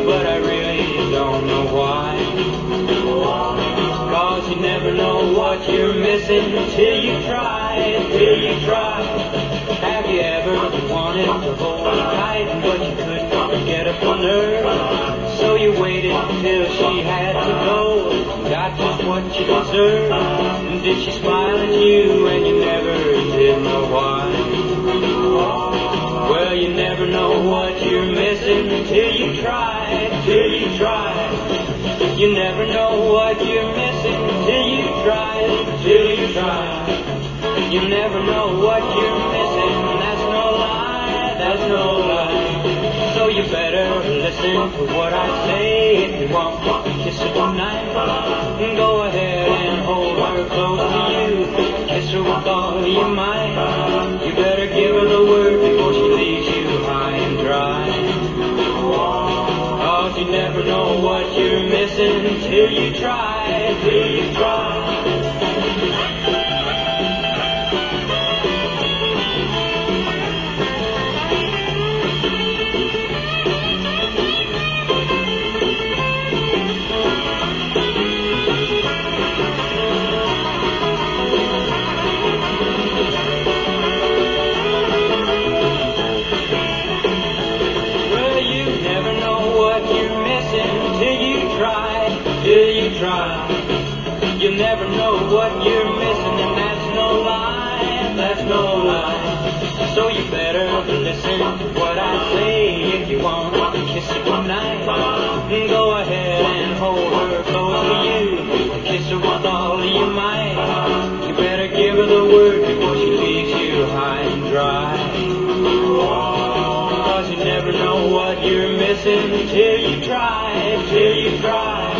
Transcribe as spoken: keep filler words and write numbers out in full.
but I really don't know why. Cause you never know what you're missing till you try, till you try. Have you ever wanted to hold her tight, but you couldn't get up on her? So you waited till she had to go, got just what you deserved. And did she smile at you and you never did know why? Well, you never know what you're missing till you try, till you try. You never know what you're missing till you try, till you try. You never know what you're missing, that's no lie, that's no lie. So you better listen to what I say. If you want to kiss her tonight, go ahead and hold her close to you. Kiss her with all your might. You better give her the word before she leaves you high and dry. Cause you never know what you're missing till you try, till you try. Till you try, you never know what you're missing, and that's no lie, that's no lie. So you better listen to what I say. If you want to kiss her tonight, go ahead and hold her close to you. Kiss her with all your might. You better give her the word before she leaves you high and dry. Cause you never know what you're missing till you try, till you try.